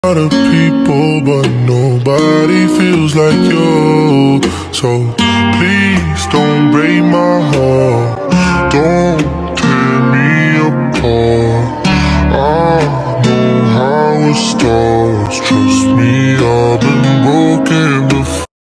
lot of people, but nobody feels like you. So please don't break my heart, don't tear me apart. I know how it starts, trust me, I've been broken